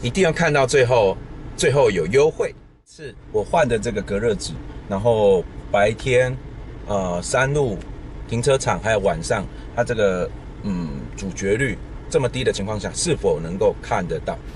一定要看到最后，最后有优惠。是我换的这个隔热纸，然后白天，山路停车场还有晚上，它这个阻绝率这么低的情况下，是否能够看得到？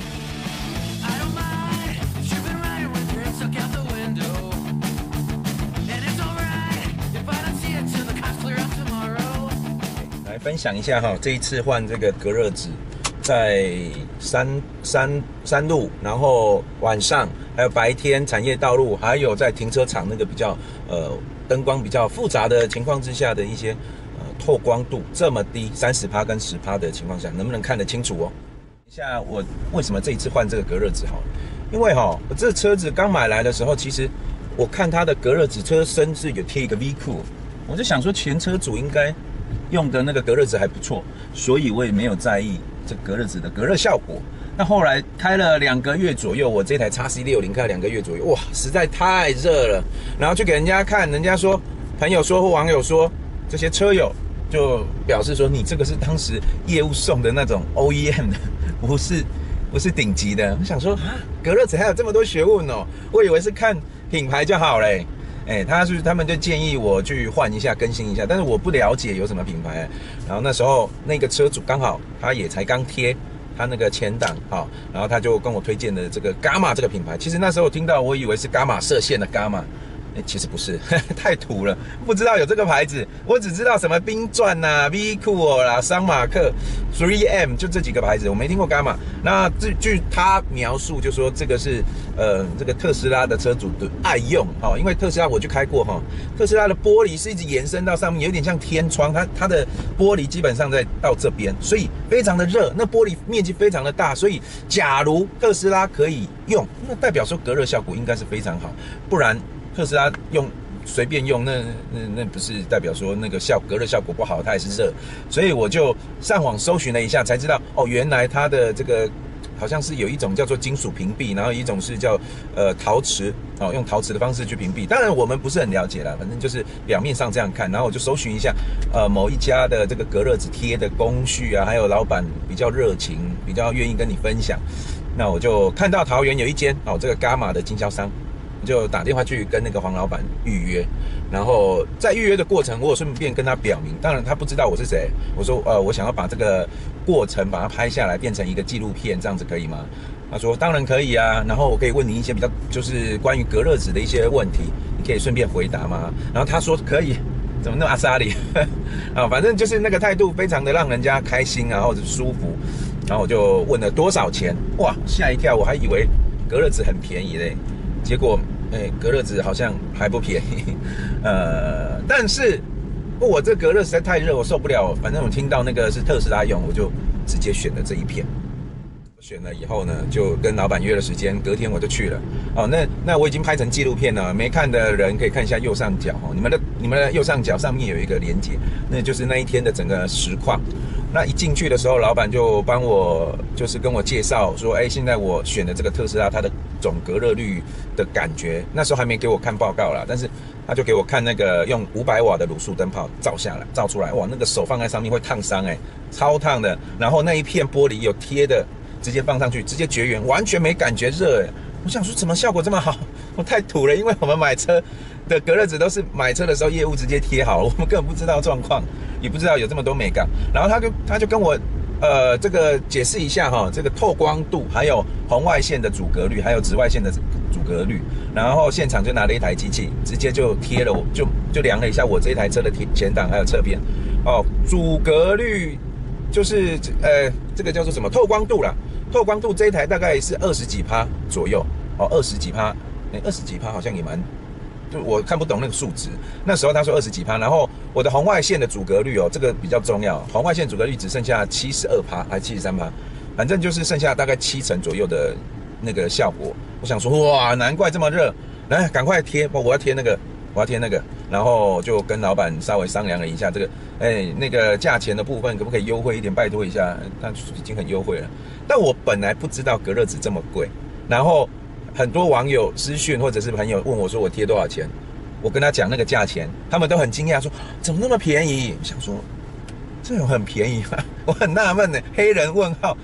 来分享一下哈，这一次换这个隔热纸，在山路，然后晚上还有白天产业道路，还有在停车场那个比较灯光比较复杂的情况之下的一些透光度这么低，30%跟10%的情况下，能不能看得清楚哦？一下我为什么这一次换这个隔热纸好了？因为我这车子刚买来的时候，其实我看它的隔热纸车身是有贴一个 V 库，我就想说前车主应该用的那个隔热纸还不错，所以我也没有在意这隔热纸的隔热效果。那后来开了2个月左右，我这台 XC60 开了2个月左右，哇，实在太热了。然后去给人家看，人家说，朋友说或网友说，这些车友就表示说，你这个是当时业务送的那种 OEM 的，不是顶级的。我想说啊，隔热纸还有这么多学问哦，我以为是看品牌就好嘞。他们就建议我去换一下、更新一下，但是我不了解有什么品牌。然后那时候那个车主刚好他也才刚贴他那个前挡，然后他就跟我推荐的这个 Gamma 这个品牌。其实那时候听到，我以为是 Gamma 射线的 Gamma。其实不是，太土了，不知道有这个牌子。我只知道什么冰钻呐、V 酷啦、桑马克、3M， 就这几个牌子，我没听过 Gamma。那据他描述，就说这个是这个特斯拉的车主的爱用，因为特斯拉我就开过特斯拉的玻璃是一直延伸到上面，有点像天窗，它的玻璃基本上在到这边，所以非常的热，那玻璃面积非常的大，所以假如特斯拉可以用，那代表说隔热效果应该是非常好，不然特斯拉随便用，那不是代表说那个隔热效果不好，它也是热。所以我就上网搜寻了一下，才知道原来它的这个好像是有一种叫做金属屏蔽，然后一种是叫陶瓷，用陶瓷的方式去屏蔽。当然我们不是很了解啦，反正就是表面上这样看。然后我就搜寻一下某一家的这个隔热纸贴的工序啊，还有老板比较热情，比较愿意跟你分享。那我就看到桃园有一间这个 Gamma 的经销商。就打电话去跟那个黄老板预约，然后在预约的过程，我有顺便跟他表明，当然他不知道我是谁。我说我想要把这个过程把它拍下来，变成一个纪录片，这样子可以吗？他说当然可以啊，然后我可以问你一些比较就是关于隔热纸的一些问题，你可以顺便回答吗？然后他说可以，怎么那么阿莎里反正就是那个态度非常的让人家开心啊，或者舒服。然后我就问了多少钱，哇，吓一跳，我还以为隔热纸很便宜嘞。结果，隔热纸好像还不便宜，但是我这隔热实在太热，我受不了。反正我听到那个是特斯拉用，我就直接选了这一片。选了以后呢，就跟老板约了时间，隔天我就去了。那我已经拍成纪录片了，没看的人可以看一下右上角你们的右上角上面有一个连结，那就是那一天的整个实况。那一进去的时候，老板就帮我就是跟我介绍说，现在我选的这个特斯拉，它的总隔热率的感觉，那时候还没给我看报告啦，但是他就给我看那个用500瓦的卤素灯泡照出来，哇，那个手放在上面会烫伤超烫的。然后那一片玻璃有贴的，直接放上去，直接绝缘，完全没感觉热我想说怎么效果这么好？我太土了，因为我们买车的隔热纸都是买车的时候业务直接贴好了，我们根本不知道状况，也不知道有这么多美感。然后他就跟我这个解释一下这个透光度，还有红外线的阻隔率，还有紫外线的阻隔率。然后现场就拿了一台机器，直接就贴了，就量了一下我这台车的前挡还有侧边阻隔率就是这个叫做什么透光度啦。透光度这一台大概是20几%左右，20几%，20几%好像也蛮，就我看不懂那个数值。那时候他说20几%，然后我的红外线的阻隔率这个比较重要，红外线阻隔率只剩下72%还73%，反正就是剩下大概70%左右的那个效果。我想说哇，难怪这么热，来赶快贴，我要贴那个，然后就跟老板稍微商量了一下这个，那个价钱的部分可不可以优惠一点，拜托一下，他已经很优惠了。但我本来不知道隔热纸这么贵，然后很多网友私讯或者是朋友问我说我贴多少钱，我跟他讲那个价钱，他们都很惊讶说怎么那么便宜？我想说这有很便宜吗？我很纳闷呢，黑人问号。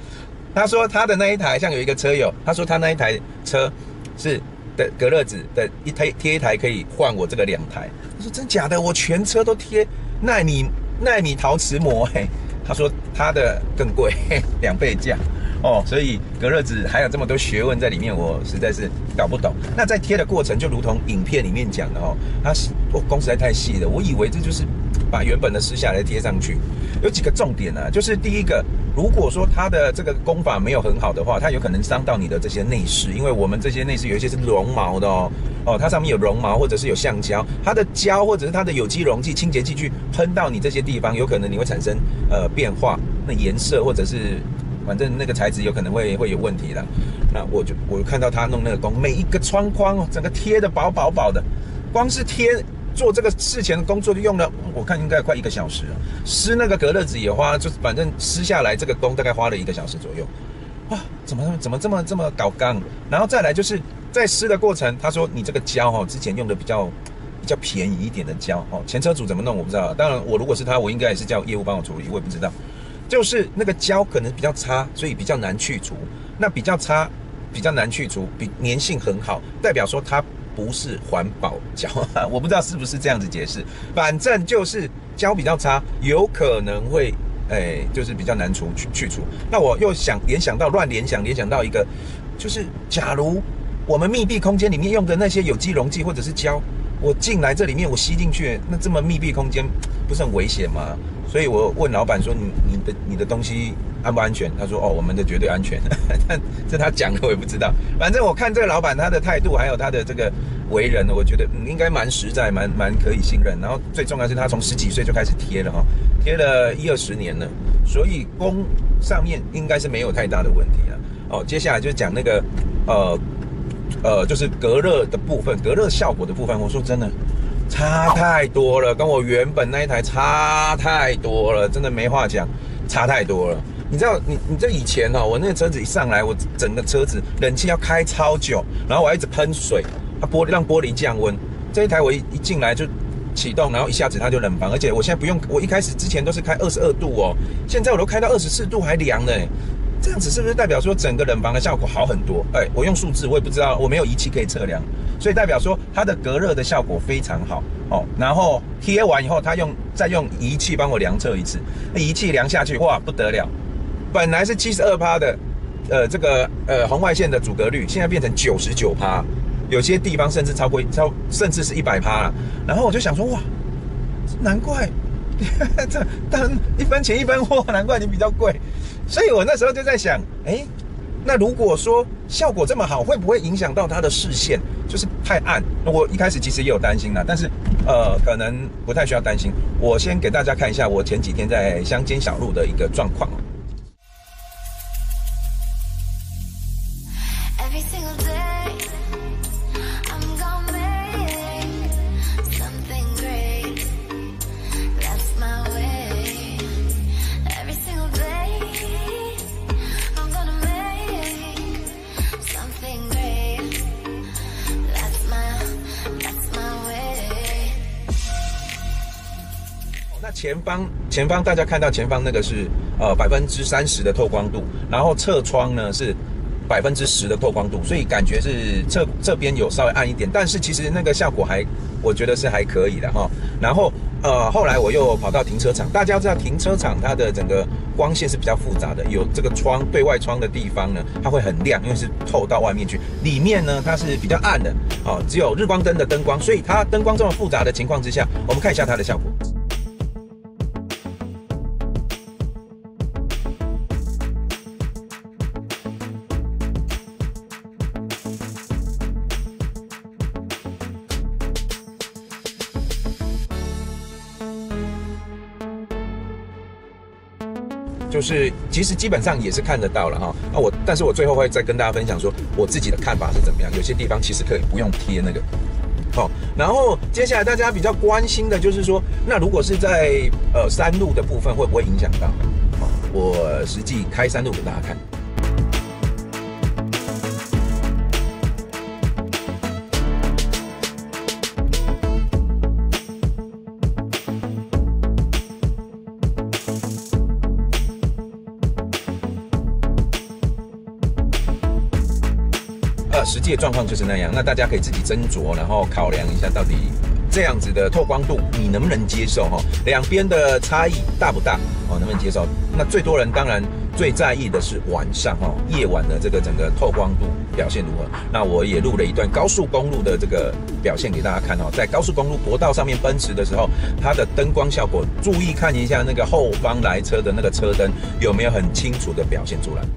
他说他的那一台，像有一个车友，他说他那一台车是的隔热纸的贴一台可以换我这个2台。他说真假的，我全车都贴奈米陶瓷膜，他说他的更贵，2倍价。哦，所以隔热纸还有这么多学问在里面，我实在是搞不懂。那在贴的过程，就如同影片里面讲的哦，它工实在太细了，我以为这就是把原本的撕下来贴上去。有几个重点呢，就是第一个，如果说它的这个工法没有很好的话，它有可能伤到你的这些内饰，因为我们这些内饰有一些是绒毛的哦，它上面有绒毛或者是有橡胶，它的胶或者是它的有机溶剂、清洁剂去喷到你这些地方，有可能你会产生变化，那颜色或者是。反正那个材质有可能会有问题啦。那我看到他弄那个工，每一个窗框哦，整个贴的薄的，光是做这个事前的工作就用了，我看应该快1个小时了。撕那个隔热纸也花，就反正撕下来这个工大概花了1个小时左右。哇，怎么这么搞刚？然后再来就是在撕的过程，他说你这个胶哦，之前用的比较便宜一点的胶哦，前车主怎么弄我不知道。当然我如果是他，我应该也是叫业务帮我处理，我也不知道。就是那个胶可能比较差，所以比较难去除。那比较差、比较难去除，比粘性很好，代表说它不是环保胶。我不知道是不是这样子解释，反正就是胶比较差，有可能会就是比较难去除。那我又联想到一个，就是假如我们密闭空间里面用的那些有机溶剂或者是胶，我进来这里面我吸进去，那这么密闭空间不是很危险吗？所以我问老板说你的东西安不安全？他说我们的绝对安全。但这他讲的我也不知道。反正我看这个老板他的态度还有他的这个为人，我觉得应该蛮实在，蛮可以信任。然后最重要是他从10几岁就开始贴了贴了10-20年了，所以工上面应该是没有太大的问题了。接下来就讲那个就是隔热的部分，隔热效果的部分，我说真的。差太多了，跟我原本那一台差太多了，真的没话讲，差太多了。你知道，你这以前我那个车子一上来，我整个车子冷气要开超久，然后我还一直喷水，让玻璃降温。这一台我一进来就启动，然后一下子它就冷房，而且我现在不用，我一开始之前都是开22度哦，现在我都开到24度还凉了。这样子是不是代表说整个冷房的效果好很多？我用数字我也不知道，我没有仪器可以测量，所以代表说它的隔热的效果非常好然后贴完以后，再用仪器帮我量测一次，仪器量下去，哇不得了，本来是72%的这个红外线的阻隔率，现在变成99%，有些地方甚至甚至是100%了。然后我就想说，哇，难怪这当1分钱1分货，难怪你比较贵。所以我那时候就在想，那如果说效果这么好，会不会影响到它的视线，就是太暗？我一开始其实也有担心啦，但是可能不太需要担心。我先给大家看一下我前几天在乡间小路的一个状况。前方大家看到前方那个是30%的透光度，然后侧窗呢是10%的透光度，所以感觉是这边有稍微暗一点，但是其实那个效果我觉得是还可以的然后后来我又跑到停车场，大家知道停车场它的整个光线是比较复杂的，有这个对外窗的地方呢，它会很亮，因为是透到外面去，里面呢它是比较暗的只有日光灯的灯光，所以它灯光这么复杂的情况之下，我们看一下它的效果。就是其实基本上也是看得到了但是我最后会再跟大家分享说我自己的看法是怎么样，有些地方其实可以不用贴那个然后接下来大家比较关心的就是说，那如果是在山路的部分会不会影响到我实际开山路给大家看。 实际的状况就是那样。那大家可以自己斟酌，然后考量一下到底这样子的透光度你能不能接受哈？两边的差异大不大哦？能不能接受？那最多人当然最在意的是晚上哈，夜晚的这个整个透光度表现如何？那我也录了一段高速公路的这个表现给大家看哦，在高速公路国道上面奔驰的时候，它的灯光效果，注意看一下那个后方来车的那个车灯有没有很清楚的表现出来。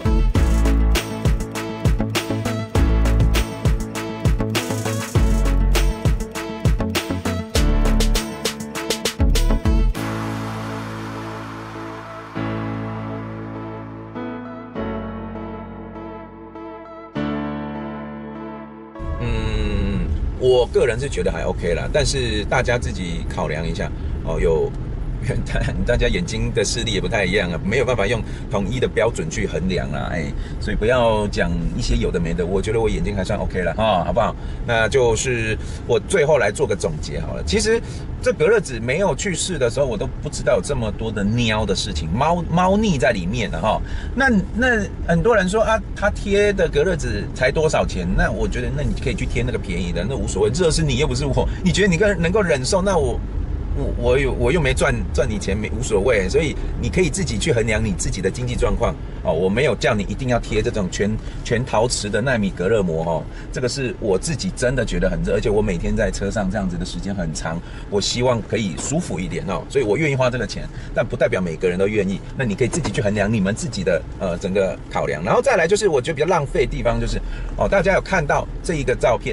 我个人是觉得还 OK 啦，但是大家自己考量一下哦。大家眼睛的视力也不太一样啊，没有办法用统一的标准去衡量啦，所以不要讲一些有的没的。我觉得我眼睛还算 OK 了啊，好不好？那就是我最后来做个总结好了。其实这隔热纸没有去试的时候，我都不知道有这么多的喵的事情，猫腻在里面的哈。那很多人说啊，他贴的隔热纸才多少钱？那我觉得，那你可以去贴那个便宜的，那无所谓。这是你又不是我，你觉得你能够忍受，那我又没赚你钱，无所谓，所以你可以自己去衡量你自己的经济状况哦。我没有叫你一定要贴这种全陶瓷的纳米隔热膜哦，这个是我自己真的觉得很热，而且我每天在车上这样子的时间很长，我希望可以舒服一点哦，所以我愿意花这个钱，但不代表每个人都愿意。那你可以自己去衡量你们自己的整个考量，然后再来就是我觉得比较浪费的地方就是哦，大家有看到这一个照片。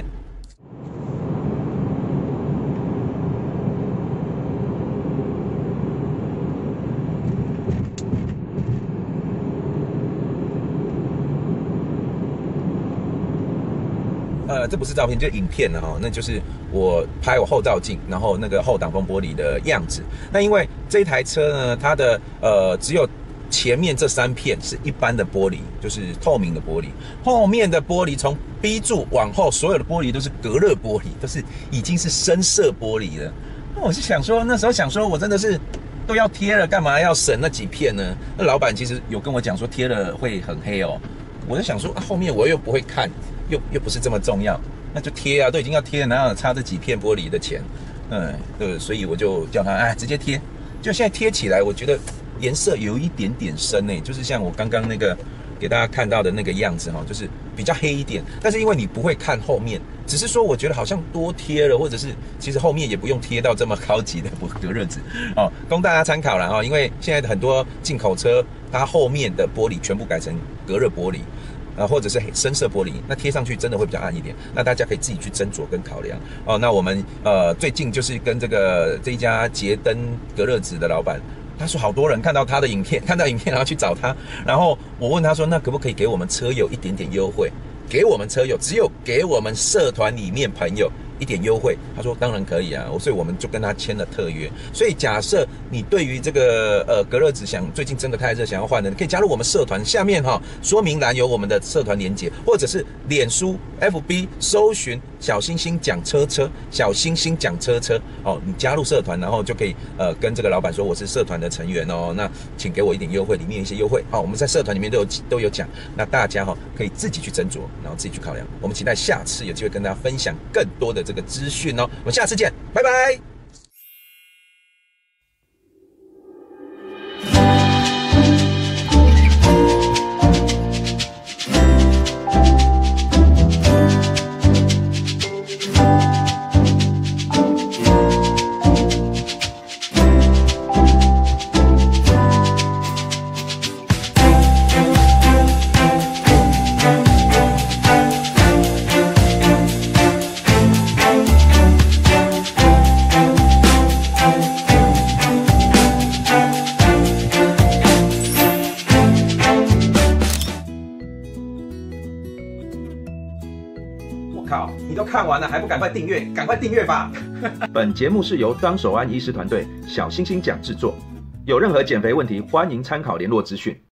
这不是照片，就是影片了哈。那就是我拍我后照镜，然后那个后挡风玻璃的样子。那因为这台车呢，它的只有前面这3片是一般的玻璃，就是透明的玻璃。后面的玻璃从 B 柱往后，所有的玻璃都是隔热玻璃，都是已经是深色玻璃了。那我就想说，那时候想说我真的是都要贴了，干嘛要省那几片呢？那老板其实有跟我讲说贴了会很黑哦。我就想说，后面我又不会看。又不是这么重要，那就贴啊，都已经要贴了，哪有差这几片玻璃的钱？对，所以我就叫他直接贴。就现在贴起来，我觉得颜色有一点点深就是像我刚刚那个给大家看到的那个样子哈，就是比较黑一点。但是因为你不会看后面，只是说我觉得好像多贴了，或者是其实后面也不用贴到这么高级的隔热纸哦，供大家参考了哈。因为现在很多进口车，它后面的玻璃全部改成隔热玻璃。或者是深色玻璃，那贴上去真的会比较暗一点。那大家可以自己去斟酌跟考量哦。那我们最近就是跟这一家捷登隔热纸的老板，他说好多人看到他的影片，然后去找他，然后我问他说，那可不可以给我们车友一点点优惠？给我们车友，只有给我们社团里面朋友一点优惠。他说当然可以啊，所以我们就跟他签了特约。所以假设你对于这个隔热纸最近真的太热想要换的，你可以加入我们社团，下面说明栏有我们的社团连结，或者是脸书 FB 搜寻小星星讲车小星星讲车哦，你加入社团，然后就可以跟这个老板说我是社团的成员哦，那请给我一点优惠，里面有一些优惠我们在社团里面都有讲，那大家可以自己去斟酌，然后自己去考量。我们期待下次有机会跟大家分享更多的这个资讯哦，我们下次见，拜拜。靠，你都看完了还不赶快订阅？赶快订阅吧！本节目是由张守安医师团队小星星讲制作，有任何减肥问题，欢迎参考联络资讯。